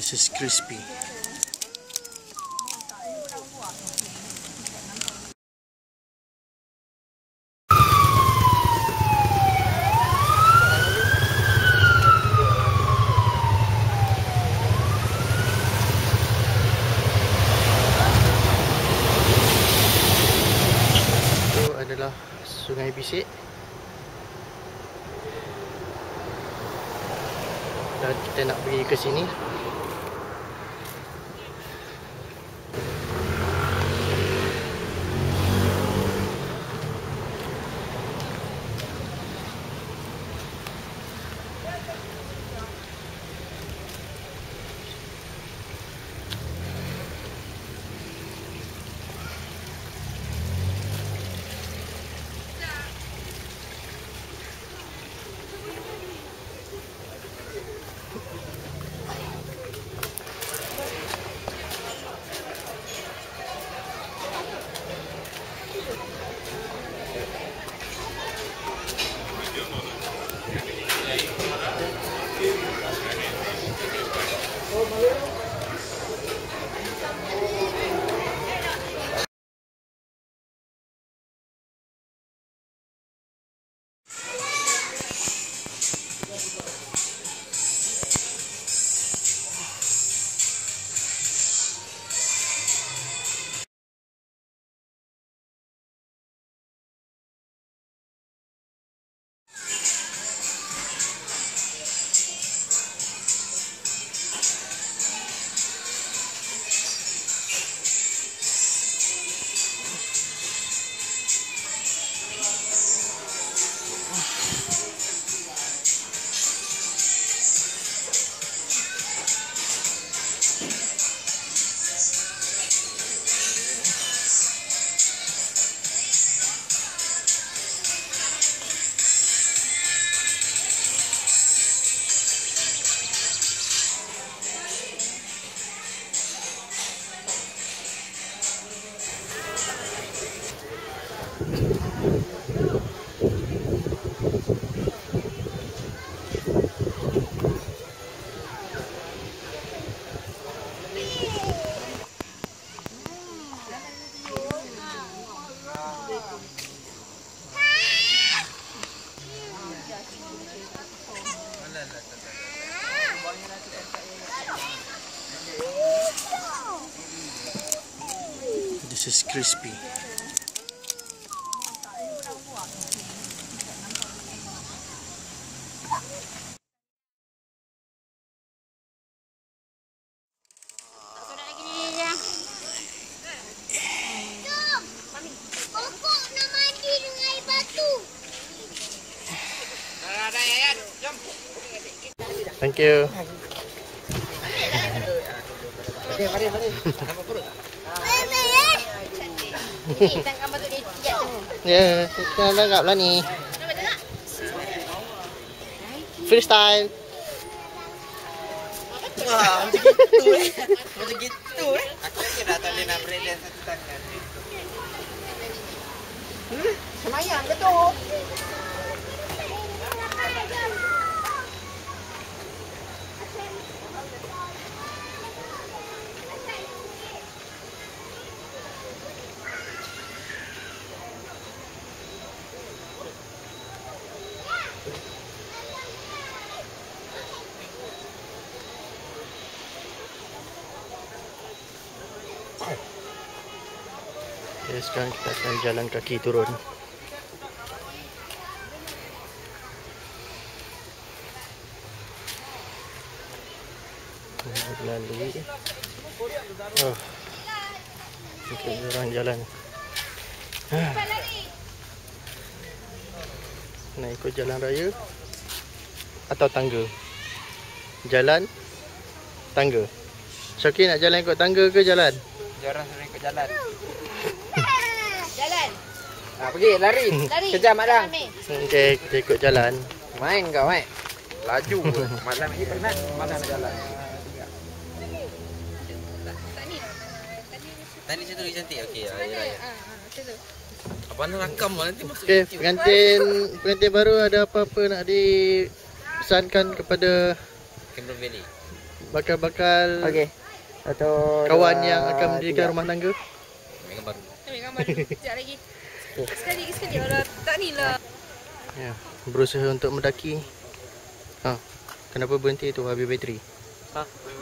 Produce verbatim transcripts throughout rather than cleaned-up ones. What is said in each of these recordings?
This is crispy. Itu adalah Sungai Bisik. Dan kita nak pergi ke sini. This is crispy. Thank you. Mari, mari, mari. Nama perut. Ni tangkap betul dia tiap tu. Ya, kita tangkap lah ni. Freestyle. Wah, macam gitu eh. Macam gitu eh. Aku kira tak boleh nak break dance satu tangan. Hmm, semayang ke tu? Okay, sekarang kita akan jalan kaki turun. Melalui oh, untuk orang jalan. Nak ikut jalan raya atau tangga? Jalan, tangga. Syaki nak jalan ikut tangga ke jalan? Jangan sering ikut jalan. Jalan. Ah, pergi lari. Lari. Kejam Madang. Okey, kita ikut jalan. Main kau eh. Laju. Malam ni penat. Malam nak jalan. Tadi situ lagi cantik. Okey, air raya. Ha, situ. Abang nak rakam nanti masuk. Okey, pengantin pengantin baru ada apa-apa nak dipesankan kepada Cameron Valley. bakal-bakal Okey. Satu, kawan dua, yang akan mendirikan tiga. rumah tangga. Ambil gambar dulu. Ambil gambar dulu. Sekejap lagi. Sekali, sekali. Kalau tak ni lah. Ya, berusaha untuk mendaki. Ha. Kenapa berhenti tu habis bateri? Ha.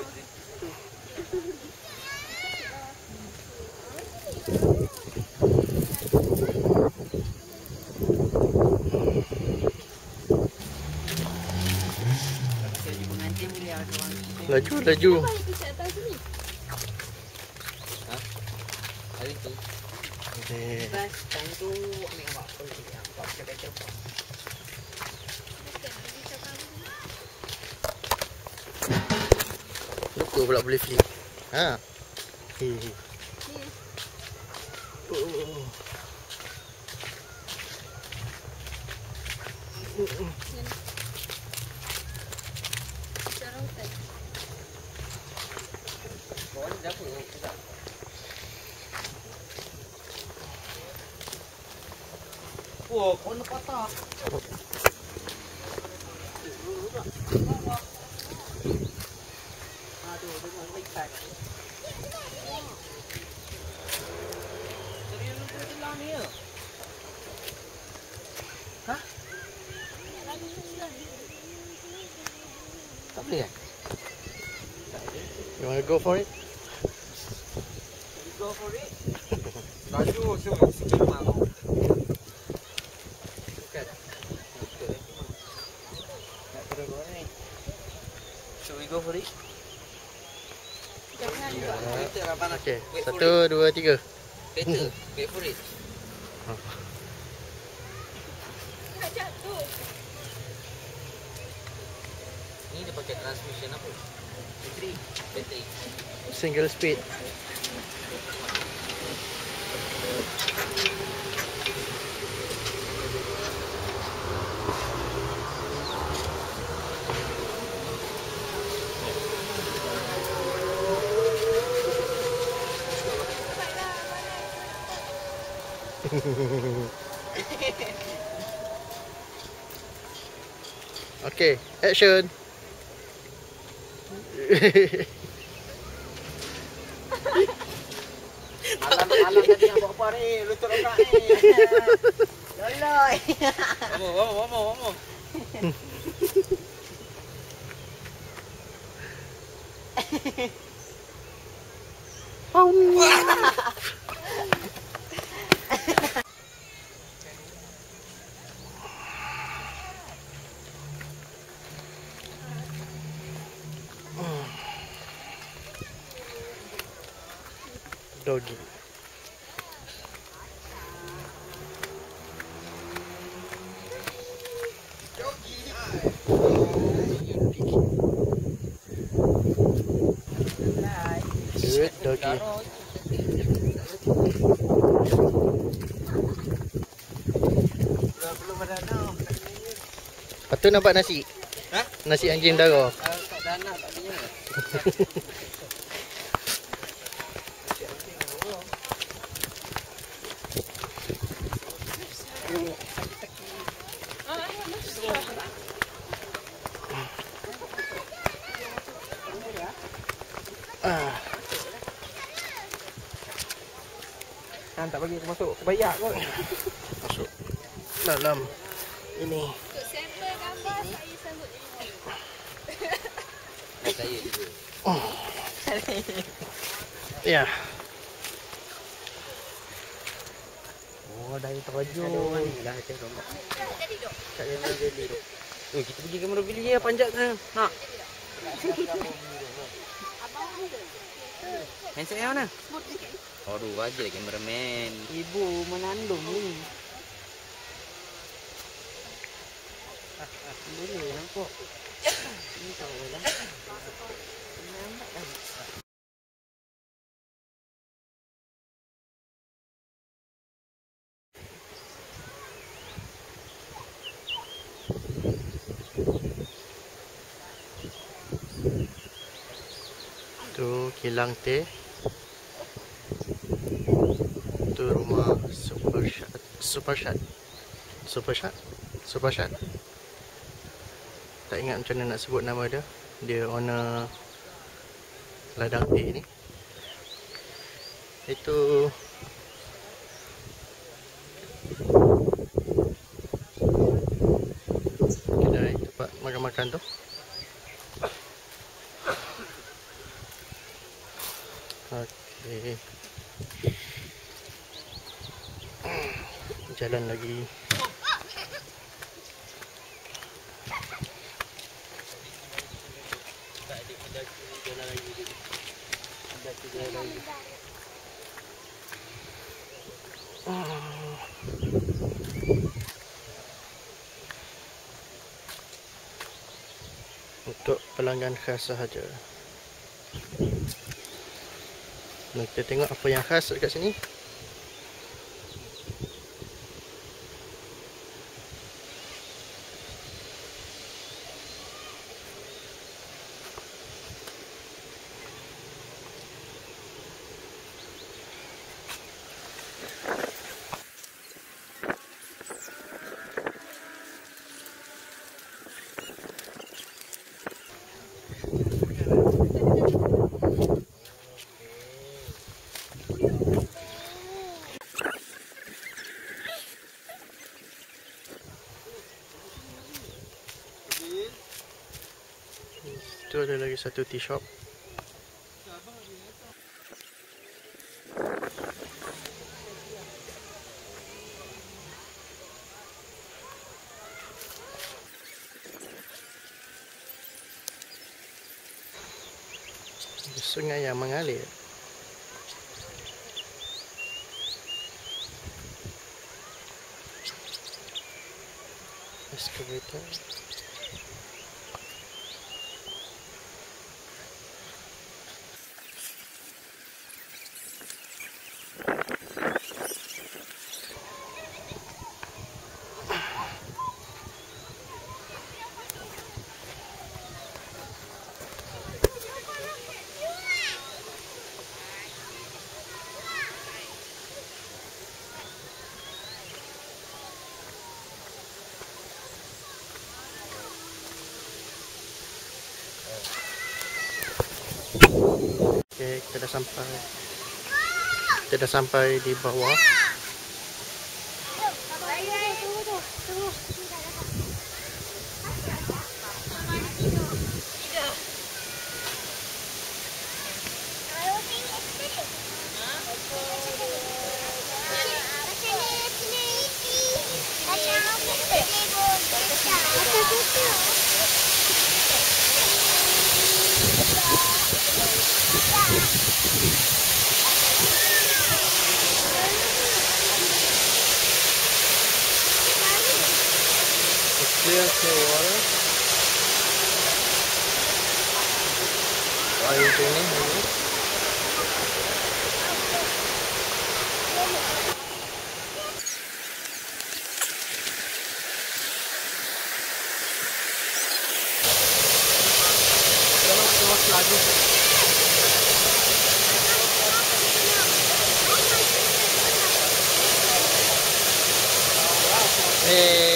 Laju, laju. Hari tu. Eh, Time tu ambil gambar apa lagi? Apa betul? lupa pula boleh flip. Ha. Hei. Oh. Bawah ni dah apa? Tidak. Wah, kau nak patah. Aduh, dengan lekat. Jadi lu tu telah ni ya? Hah? Tak boleh kan? You want to go for it? Go for it. Laju semua sikit malu. Bukan. Tak terus go ni. Should we go for it? Jangan. Better lah panas. Okay, Wait for satu, dua, tiga. it. Better. Wait for it. Nak jatuh. Ni dia pakai transmission apa? Bateri. Bateri. Single speed. Okay, action. Alam-alam tadi yang buat apa ni? Lutut orang ni. Loloi. Vamos, vamos, vamos, vamos. Doggy. Good doggy. Belum ada nak. Lepas tu nampak nasi. Ha? Nasi anjing dara. Tak ada nak tak dia. Ah, Han tak bagi aku masuk. Aku bayar kot. masuk dalam ini. Untuk sampel gambar, saya sambut. Saya juga. Oh. Ya. Oh, dari terjun. Dah macam rumah. Jadi dok. Tak ada jadi tu. Oh, kita pergi ke Merovili ya panjat sana. Nak. Handset yang mana? Baru aja kameraman. Ibu menandung ni. Boleh nampak. Ini tahu lah. Nampak dah. Tu kilang teh. Tu rumah super shot. Super shot. Super shot. Super shot. Tak ingat macam mana nak sebut nama dia. Dia owner ladang A ni. Itu kedai tempat makan-makan tu. Okey. Jalan lagi. Untuk pelanggan khas sahaja. Nah, kita tengok apa yang khas dekat sini. Itu ada lagi satu tea shop. Sungai yang mengalir. Excavator. Okay, kita dah sampai. Kita dah sampai di bawah. Clear clear water. Air jernih ini. Kalau semua lagi. Eh.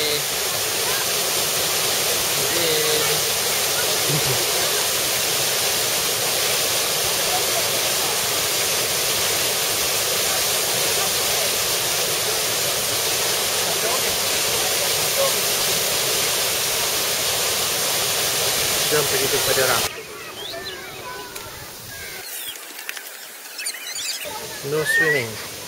Jom pergi kepada orang. No swimming.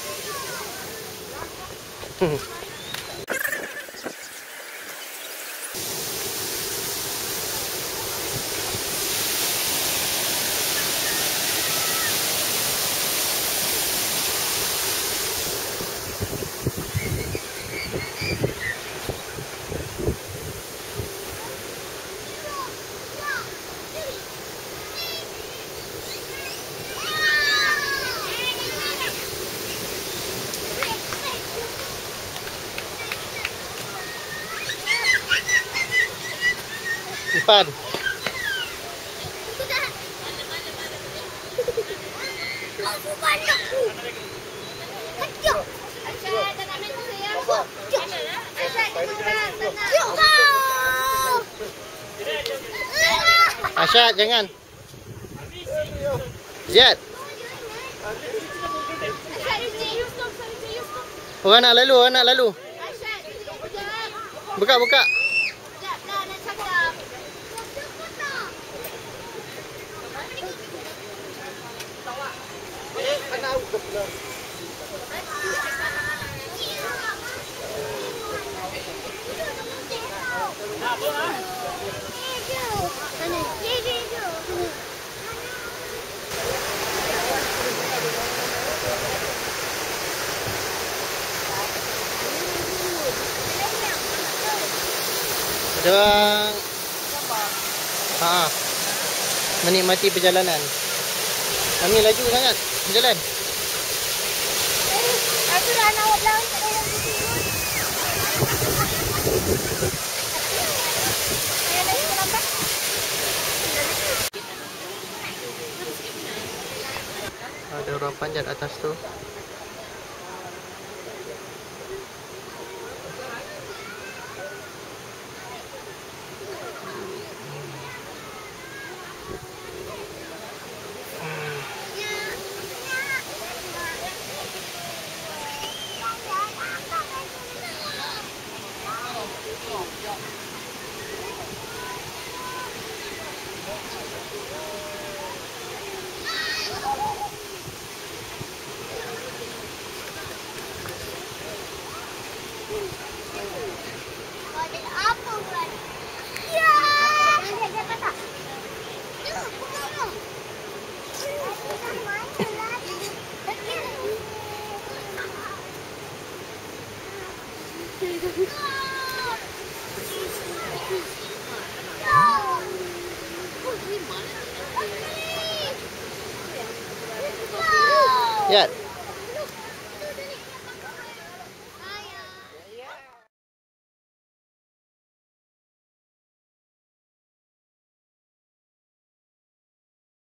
Ipan. Asyad, jangan. Jad. Orang nak lalu, orang nak lalu. Buka, buka. Dia ha, menikmati perjalanan. Kami laju sangat berjalan. Aku dah nak awak belakang tak payah Ada orang panjat atas tu. Ya.